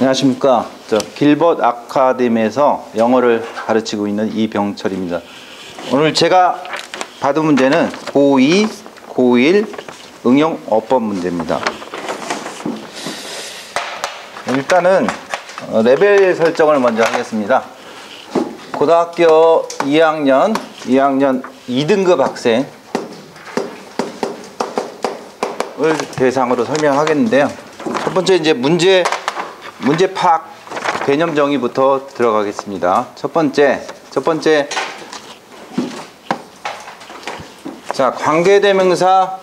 안녕하십니까. 길벗 아카데미에서 영어를 가르치고 있는 이병철입니다. 오늘 제가 받은 문제는 고2, 고1 응용 어법 문제입니다. 일단은 레벨 설정을 먼저 하겠습니다. 고등학교 2학년 2등급 학생을 대상으로 설명하겠는데요. 첫 번째 이제 문제 파악 개념 정의부터 들어가겠습니다. 첫 번째 자, 관계대명사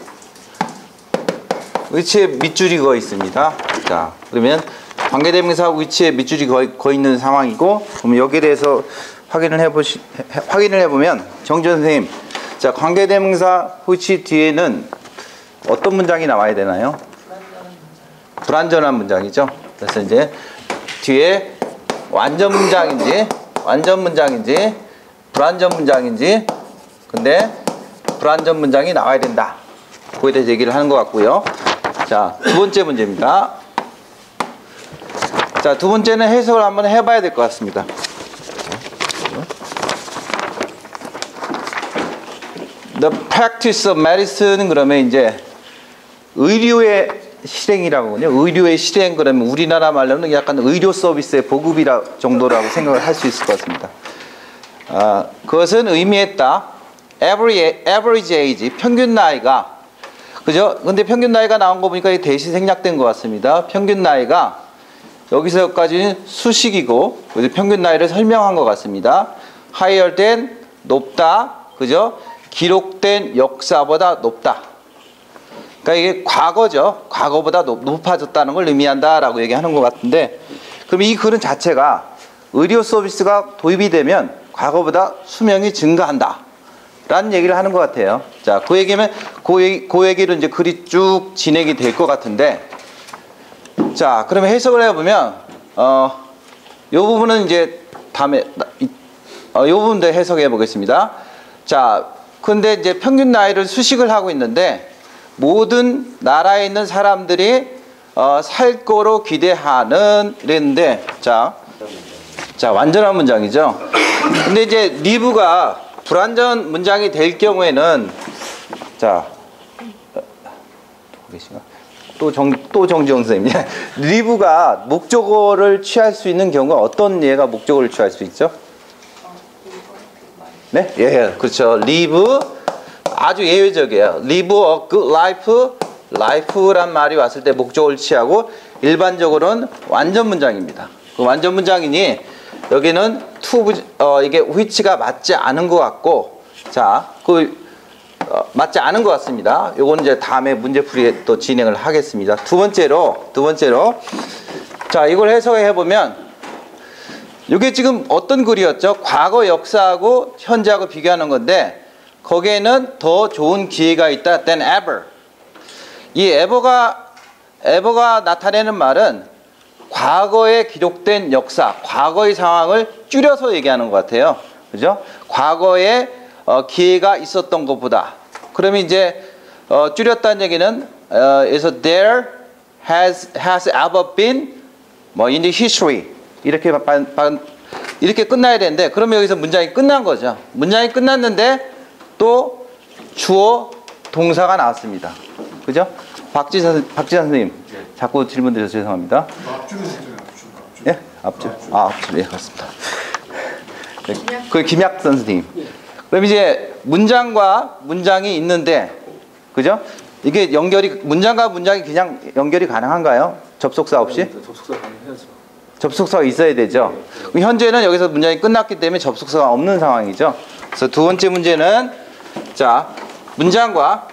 위치에 밑줄이 그어 있습니다. 자, 그러면 관계대명사 위치에 밑줄이 그어 있는 상황이고, 그럼 여기에 대해서 확인을 해보면 정준 선생님, 자, 관계대명사 위치 뒤에는 어떤 문장이 나와야 되나요? 불완전한 문장이죠. 그래서 이제 뒤에 완전 문장인지 불완전 문장인지, 근데 불완전 문장이 나와야 된다. 그거에 대해서 얘기를 하는 것 같고요. 자, 두 번째 문제입니다. 자, 두 번째는 해석을 한번 해봐야 될 것 같습니다. The practice of medicine은 그러면 이제 의료의 실행이라고 하거든요. 의료의 실행, 그러면 우리나라 말로는 약간 의료 서비스의 보급이라 정도라고 생각을 할 수 있을 것 같습니다. 그것은 의미했다. average age, 평균 나이가, 그죠? 근데 평균 나이가 나온 거 보니까 대시 생략된 것 같습니다. 평균 나이가 여기서까지는 수식이고, 그죠? 평균 나이를 설명한 것 같습니다. higher than, 높다, 그죠? 기록된 역사보다 높다. 그러니까 이게 과거죠. 과거보다 높아졌다는 걸 의미한다라고 얘기하는 것 같은데, 그럼 이 글은 자체가 의료 서비스가 도입이 되면 과거보다 수명이 증가한다 라는 얘기를 하는 것 같아요. 자, 그 얘기면 그 얘기로 이제 글이 쭉 진행이 될 것 같은데, 자, 그러면 해석을 해보면 요 부분은 이제 다음에 요 부분도 해석해 보겠습니다. 자, 근데 이제 평균 나이를 수식을 하고 있는데, 모든 나라에 있는 사람들이 살 거로 기대하는 이랬는데, 자, 완전한 문장이죠. 근데 이제 리브가 불완전 문장이 될 경우에는, 자, 또 정지영 선생님, 리브가 목적어를 취할 수 있는 경우가 어떤 예가 목적어를 취할 수 있죠? 네, 예, 그렇죠. 리브 아주 예외적이에요. live a good life, life란 말이 왔을 때 목적어를 취하고, 일반적으로는 완전 문장입니다. 그 완전 문장이니 여기는 이게 which가 맞지 않은 것 같고, 자, 맞지 않은 것 같습니다. 요거는 이제 다음에 문제풀이에 또 진행을 하겠습니다. 두 번째로, 자, 이걸 해석해 보면, 이게 지금 어떤 글이었죠? 과거 역사하고 현재하고 비교하는 건데, 거기에는 더 좋은 기회가 있다 than ever. 이 ever가 나타내는 말은 과거에 기록된 역사, 과거의 상황을 줄여서 얘기하는 것 같아요. 그죠? 과거에 기회가 있었던 것보다. 그러면 이제 줄였다는 얘기는 그래서 there has ever been in the history 이렇게 끝나야 되는데, 그러면 여기서 문장이 끝난 거죠. 문장이 끝났는데 또 주어 동사가 나왔습니다. 그죠? 박지선 선생님, 자꾸 질문 드려서 죄송합니다. 예? 앞줄. 예, 맞습니다. 네, 그 김약선 선생님. 그럼 이제 문장과 문장이 있는데, 그죠? 이게 문장과 문장이 그냥 연결이 가능한가요? 접속사 없이? 접속사 가능해야죠. 접속사가 있어야 되죠. 현재는 여기서 문장이 끝났기 때문에 접속사가 없는 상황이죠. 그래서 두 번째 문제는, 자, 문장과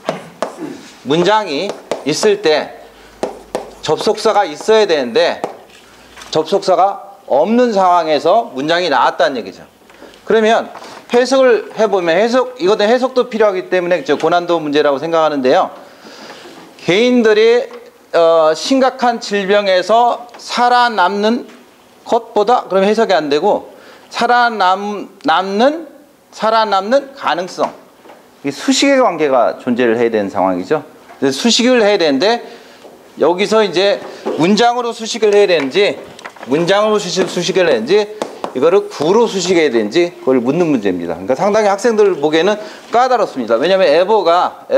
문장이 있을 때 접속사가 있어야 되는데 접속사가 없는 상황에서 문장이 나왔다는 얘기죠. 그러면 해석을 해보면, 이것은 해석도 필요하기 때문에 고난도 문제라고 생각하는데요. 개인들이 심각한 질병에서 살아남는 것보다, 그럼 해석이 안 되고, 살아남는 가능성, 수식의 관계가 존재를 해야 되는 상황이죠. 수식을 해야 되는데, 여기서 이제 문장으로 수식을 해야 되는지, 문장으로 수식을 해야 되는지, 이거를 구로 수식해야 되는지 그걸 묻는 문제입니다. 그러니까 상당히 학생들 보기에는 까다롭습니다. 왜냐하면 에버가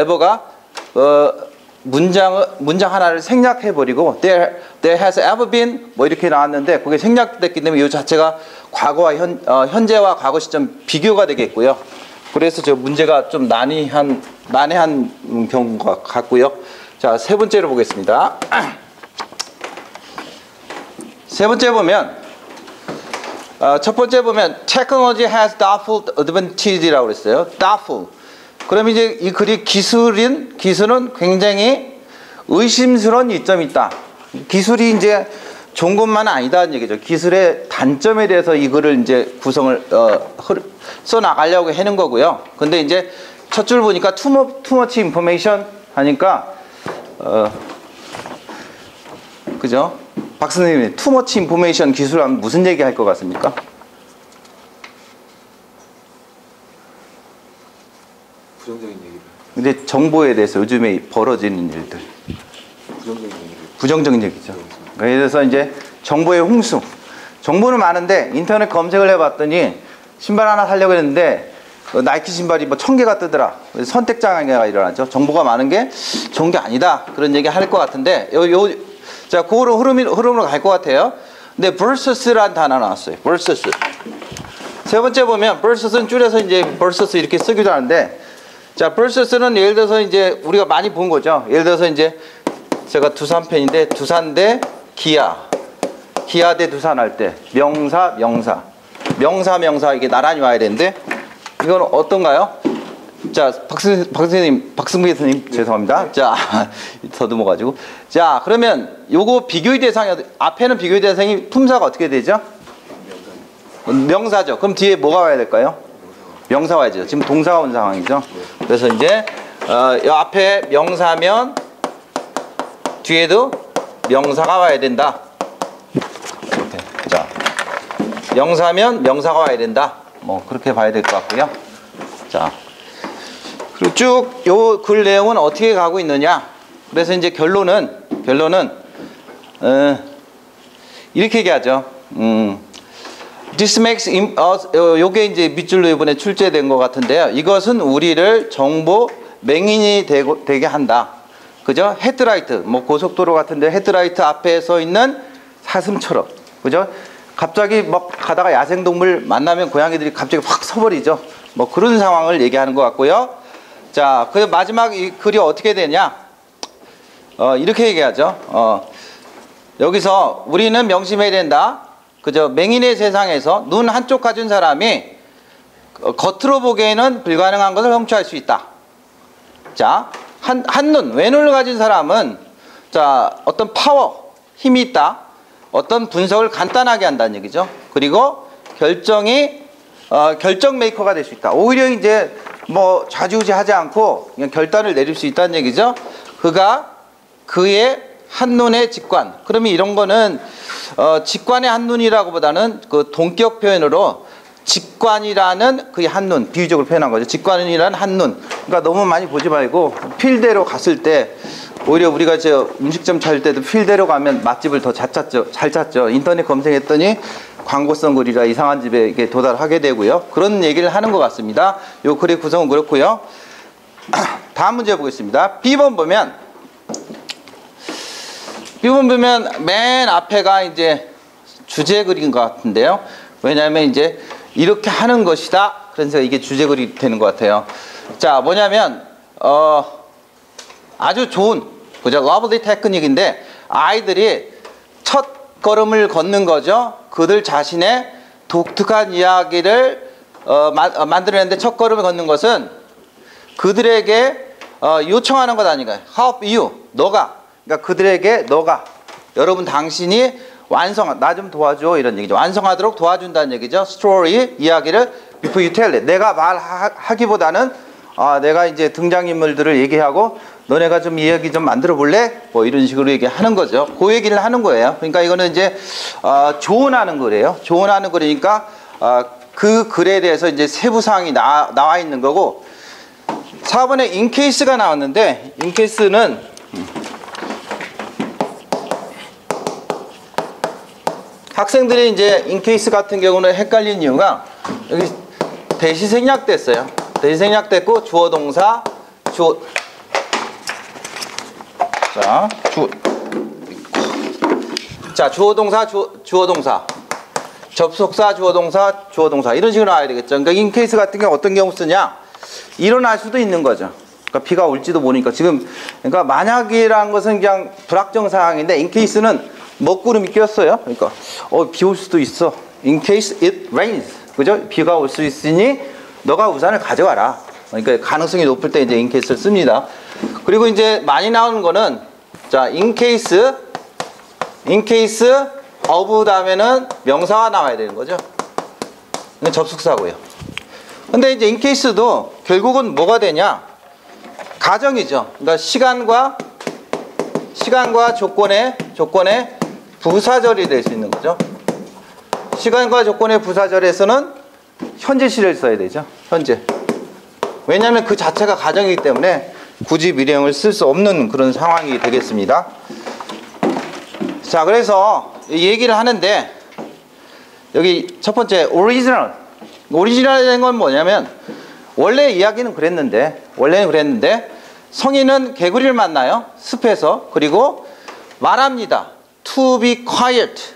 문장 하나를 생략해버리고 there has ever been 뭐 이렇게 나왔는데 그게 생략됐기 때문에 이 자체가 과거와 현재와 과거 시점 비교가 되겠고요. 그래서 저 문제가 좀 난해한 경우가 같고요. 자, 세 번째로 보겠습니다. 세 번째 보면 첫 번째 보면 technology has doubtful advantage라고 그랬어요. doubtful. 그럼 이제 이 글이 기술은 굉장히 의심스러운 이점이 있다. 기술이 이제 좋은 것만 아니다는 얘기죠. 기술의 단점에 대해서 이 글을 이제 구성을 써 나가려고 하는 거고요. 근데 이제 첫 줄 보니까 too much information 하니까 그죠? 박 선생님, too much information 기술하면 무슨 얘기 할 것 같습니까? 부정적인 얘기를. 근데 정보에 대해서 요즘에 벌어지는 일들. 부정적인 얘기죠. 그래서 이제 정보의 홍수. 정보는 많은데 인터넷 검색을 해봤더니 신발 하나 사려고 했는데 나이키 신발이 뭐 1000개가 뜨더라. 선택 장애가 일어나죠. 정보가 많은 게 좋은 게 아니다. 그런 얘기 할 것 같은데 자, 그거로 흐름으로 갈 것 같아요. 근데 versus라는 단어 나왔어요. versus. 세 번째 보면 versus는 줄여서 이제 versus 이렇게 쓰기도 하는데, 자, versus는 예를 들어서 이제 우리가 많이 본 거죠. 예를 들어서 이제 제가 두산 팬인데 두산 대 기아 대 두산 할 때 명사 이게 나란히 와야 되는데 이건 어떤가요? 자, 박승배 선생님 죄송합니다. 자, 더듬어가지고. 자, 그러면 요거 비교의 대상이 앞에는 비교의 대상이 품사가 어떻게 되죠? 명사죠. 그럼 뒤에 뭐가 와야 될까요? 명사 와야죠. 지금 동사가 온 상황이죠. 그래서 이제 요 앞에 명사면 뒤에도 명사가 와야 된다. 이렇게. 자, 명사면 명사가 와야 된다. 뭐 그렇게 봐야 될 것 같고요. 자. 그리고 쭉 요 글 내용은 어떻게 가고 있느냐. 그래서 이제 결론은 이렇게 얘기하죠. This makes 요게 이제 밑줄로 이번에 출제된 것 같은데요. 이것은 우리를 정보 맹인이 되게 한다. 그죠? 헤드라이트, 뭐 고속도로 같은데 헤드라이트 앞에 서 있는 사슴처럼, 그죠? 갑자기 막 가다가 야생동물 만나면 고양이들이 갑자기 확 서버리죠. 뭐 그런 상황을 얘기하는 것 같고요. 자, 그 마지막 이 글이 어떻게 되냐? 이렇게 얘기하죠. 여기서 우리는 명심해야 된다. 그죠? 맹인의 세상에서 눈 한쪽 가진 사람이 겉으로 보기에는 불가능한 것을 험취할 수 있다. 자, 한눈, 왼눈을 가진 사람은 자, 어떤 파워, 힘이 있다. 어떤 분석을 간단하게 한다는 얘기죠. 그리고 결정 메이커가 될 수 있다. 오히려 이제 뭐 좌지우지하지 않고 그냥 결단을 내릴 수 있다는 얘기죠. 그의 한눈의 직관. 그러면 이런 거는 직관의 한눈이라고 보다는 그 동격 표현으로 직관이라는 그의 한눈, 비유적으로 표현한 거죠. 직관이라는 한눈. 그러니까 너무 많이 보지 말고 필대로 갔을 때 오히려 우리가 저 음식점 찾을 때도 필대로 가면 맛집을 더 잘 찾죠. 인터넷 검색했더니 광고성 글이라 이상한 집에 이렇게 도달하게 되고요. 그런 얘기를 하는 것 같습니다. 요 글의 구성은 그렇고요. 다음 문제 보겠습니다. B번 보면 맨 앞에가 이제 주제 글인 것 같은데요. 왜냐하면 이제 이렇게 하는 것이다. 그래서 이게 주제 글이 되는 것 같아요. 자, 뭐냐면 아주 좋은, 그죠? 러블리 테크닉인데 아이들이 첫 걸음을 걷는 거죠. 그들 자신의 독특한 이야기를 만들어내는데 첫 걸음을 걷는 것은 그들에게 요청하는 것 아닌가요? Help you, 그러니까 그들에게 여러분 당신이 나 좀 도와줘 이런 얘기죠. 완성하도록 도와준다는 얘기죠. 스토리, 이야기를 before you tell it. 내가 말하기보다는 내가 이제 등장인물들을 얘기하고 너네가 좀 이야기 좀 만들어 볼래? 뭐 이런 식으로 얘기하는 거죠. 그 얘기를 하는 거예요. 그러니까 이거는 이제 조언하는 거래요. 조언하는 거니까 그 글에 대해서 이제 세부 사항이 나와 있는 거고 4번에 인케이스가 나왔는데 인케이스는 학생들이 이제 인케이스 같은 경우는 헷갈리는 이유가 여기 대시 생략됐어요. 대시 생략됐고 주어 동사 주어 동사 주어 동사 접속사 주어 동사 이런 식으로 나와야 되겠죠. 그러니까 인케이스 같은 경우 어떤 경우 쓰냐? 일어날 수도 있는 거죠. 그러니까 비가 올지도 모르니까 지금 그러니까 만약이라는 것은 그냥 불확정 상황인데 인케이스는 먹구름이 꼈어요. 그러니까 비 올 수도 있어. In case it rains. 그죠? 비가 올 수 있으니 너가 우산을 가져와라. 그러니까 가능성이 높을 때 이제 in case를 씁니다. 그리고 이제 많이 나오는 거는 자, in case of 다음에는 명사가 나와야 되는 거죠. 접속사고요. 근데 이제 in case도 결국은 뭐가 되냐? 가정이죠. 그러니까 시간과 조건의 부사절이 될 수 있는 거죠. 시간과 조건의 부사절에서는 현재 시를 써야 되죠. 현재. 왜냐하면 그 자체가 가정이기 때문에 굳이 미래형을 쓸 수 없는 그런 상황이 되겠습니다. 자, 그래서 이 얘기를 하는데 여기 첫 번째 오리지널이라는 건 뭐냐면 원래 이야기는 원래는 그랬는데 성인은 개구리를 만나요. 숲에서. 그리고 말합니다. To be quiet.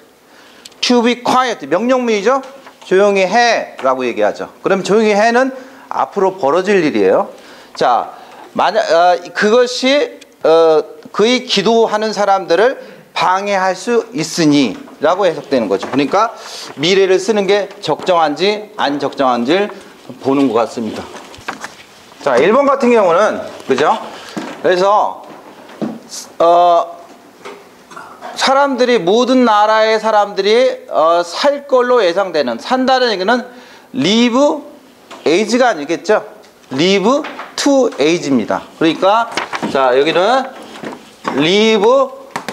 명령문이죠. 조용히 해 라고 얘기하죠. 그럼 조용히 해는 앞으로 벌어질 일이에요. 자, 그것이 그의 기도하는 사람들을 방해할 수 있으니 라고 해석되는 거죠. 그러니까 미래를 쓰는 게 적정한지 안 적정한지를 보는 것 같습니다. 자, 1번 같은 경우는 그죠? 그래서 사람들이 모든 나라의 사람들이 살 걸로 예상되는 산다는 얘기는 live age가 아니겠죠? live to age입니다. 그러니까 자, 여기는 live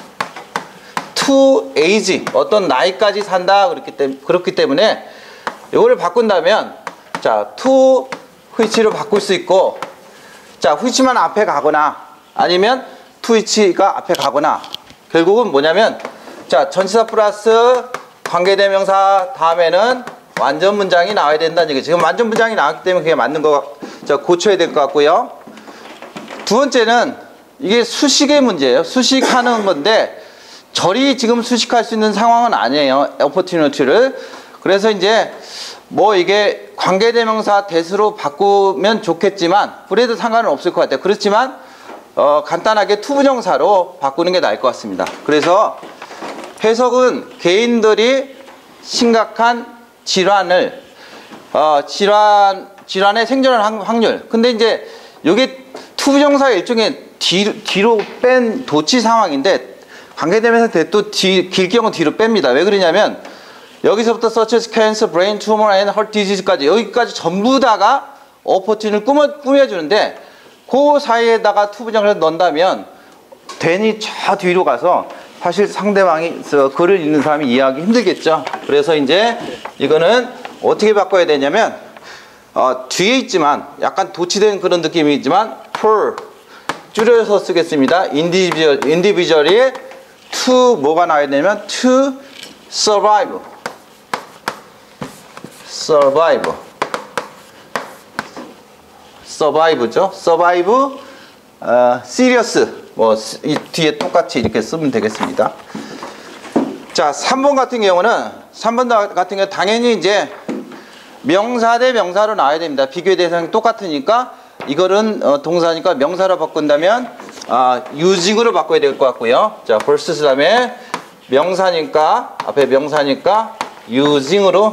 to age 어떤 나이까지 산다 그렇기 때문에 이거를 바꾼다면 자, to which로 바꿀 수 있고 자, which만 앞에 가거나 아니면 to which가 앞에 가거나 결국은 뭐냐면 자, 전치사 플러스 관계대명사 다음에는 완전 문장이 나와야 된다는 얘기죠. 지금 완전 문장이 나왔기 때문에 그게 맞는 거 고쳐야 될 것 같고요. 두 번째는 이게 수식의 문제예요. 수식하는 건데 절이 지금 수식할 수 있는 상황은 아니에요. opportunity를. 그래서 이제 뭐 이게 관계대명사 that으로 바꾸면 좋겠지만 그래도 상관은 없을 것 같아요. 그렇지만 간단하게 투부정사로 바꾸는 게 나을 것 같습니다. 그래서 해석은 개인들이 심각한 질환에 생존할 확률. 근데 이제 이게 투부정사의 일종의 뒤로 뺀 도치 상황인데 관계되면서 또 길 경우 뒤로 뺍니다. 왜 그러냐면 여기서부터 such as cancer, brain tumor and heart disease까지 여기까지 전부 다가 opportunity를 꾸며주는데 그 사이에다가 투부정사를 넣는다면 괜히 저 뒤로 가서 사실 상대방이 글을 읽는 사람이 이해하기 힘들겠죠. 그래서 이제 이거는 어떻게 바꿔야 되냐면 뒤에 있지만 약간 도치된 그런 느낌이 있지만 per 줄여서 쓰겠습니다. individually to 뭐가 나와야 되냐면 to survive죠. survive serious 뭐 이 뒤에 똑같이 이렇게 쓰면 되겠습니다. 자, 3번 같은 경우는 당연히 이제 명사 대 명사로 나와야 됩니다. 비교의 대상이 똑같으니까 이거는 동사니까 명사로 바꾼다면 using으로 바꿔야 될 것 같고요. 자, versus 다음에 명사니까 앞에 명사니까 using으로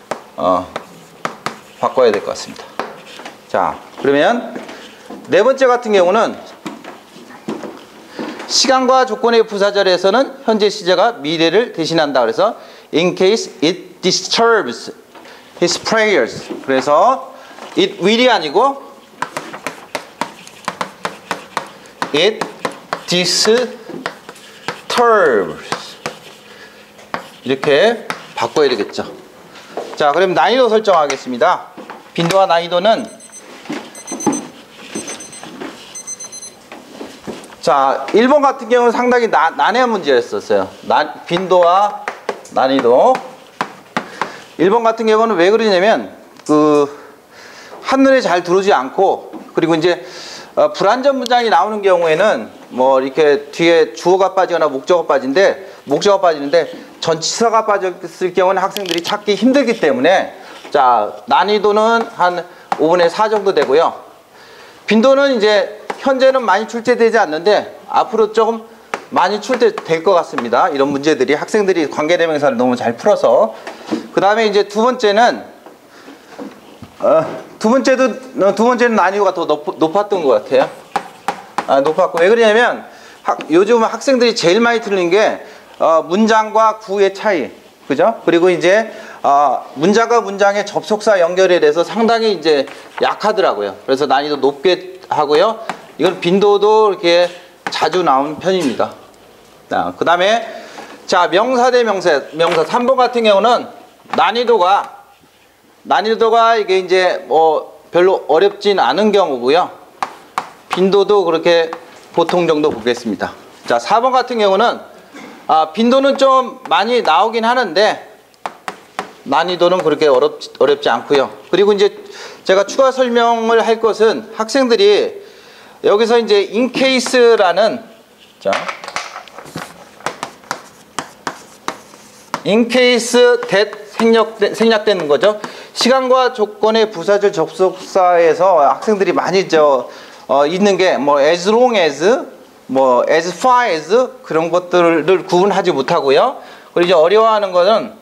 바꿔야 될 것 같습니다. 자, 그러면 네 번째 같은 경우는 시간과 조건의 부사절에서는 현재 시제가 미래를 대신한다. 그래서 in case it disturbs his prayers. 그래서 it will이 아니고 it disturbs 이렇게 바꿔야 되겠죠. 자, 그럼 난이도 설정하겠습니다. 빈도와 난이도는 자, 1번 같은 경우는 상당히 난해한 문제였었어요. 빈도와 난이도 1번 같은 경우는 왜 그러냐면 한눈에 잘 들어오지 않고, 그리고 이제 불완전 문장이 나오는 경우에는 뭐 이렇게 뒤에 주어가 빠지거나 목적어가 빠지는데 전치사가 빠졌을 경우는 학생들이 찾기 힘들기 때문에, 자, 난이도는 한 5분의 4 정도 되고요. 빈도는 이제 현재는 많이 출제되지 않는데 앞으로 조금 많이 출제될 것 같습니다. 이런 문제들이 학생들이 관계대명사를 너무 잘 풀어서. 그 다음에 이제 두 번째는 난이도가 더 높았던 것 같아요. 높았고, 왜 그러냐면 요즘 학생들이 제일 많이 틀린 게 문장과 구의 차이, 그죠? 그리고 이제 문장과 문장의 접속사 연결에 대해서 상당히 이제 약하더라고요. 그래서 난이도 높게 하고요. 이건 빈도도 이렇게 자주 나오는 편입니다. 그 다음에 자, 명사 대 명사 3번 같은 경우는 난이도가 이게 이제 뭐 별로 어렵진 않은 경우고요. 빈도도 그렇게 보통 정도 보겠습니다. 자, 4번 같은 경우는 빈도는 좀 많이 나오긴 하는데 난이도는 그렇게 어렵지 않고요. 그리고 이제 제가 추가 설명을 할 것은 학생들이 여기서 이제 in case라는, 자, in case that 생략되는 거죠. 시간과 조건의 부사절 접속사에서 학생들이 많이 있는 게 뭐 as long as, 뭐 as far as 그런 것들을 구분하지 못하고요. 그리고 이제 어려워하는 거는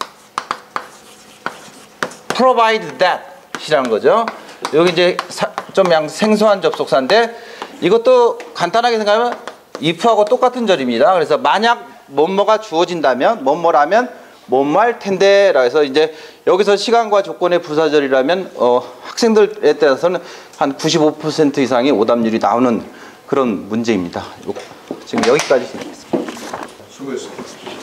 provide that 이라는 거죠. 여기 이제 좀 생소한 접속사인데 이것도 간단하게 생각하면 if하고 똑같은 절입니다. 그래서 만약 뭐뭐가 주어진다면, 뭐뭐라면 뭐뭐 할 텐데 라 해서 이제 여기서 시간과 조건의 부사절이라면 학생들에 따라서는 한 95% 이상의 오답률이 나오는 그런 문제입니다. 지금 여기까지 진행했습니다. 수고했습니다.